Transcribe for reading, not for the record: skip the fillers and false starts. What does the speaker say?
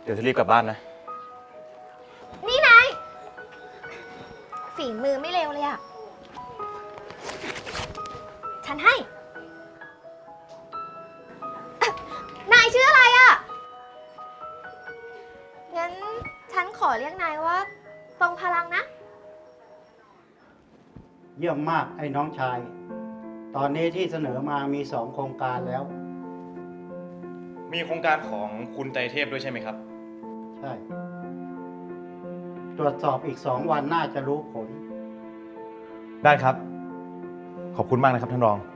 เดี๋ยวจะรีบกลับบ้านนะนี่นาย ฝีมือไม่เลวเลยอะฉันให้อ่ะนายชื่ออะไรอะงั้นฉันขอเรียกนายว่าทรงพลังนะเยี่ยมมากไอ้น้องชาย ตอนนี้ที่เสนอมามี2 โครงการแล้วมีโครงการของคุณไตรเทพด้วยใช่ไหมครับใช่ ตรวจสอบอีก2 วันน่าจะรู้ผลได้ครับ ขอบคุณมากนะครับท่านรอง